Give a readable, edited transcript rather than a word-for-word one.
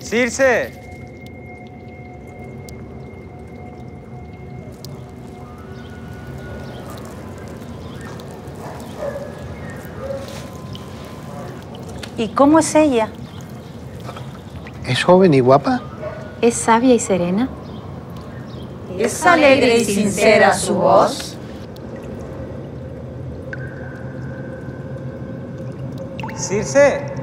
Circe. ¿Y cómo es ella? ¿Es joven y guapa? ¿Es sabia y serena? ¿Es alegre y sincera su voz? Circe.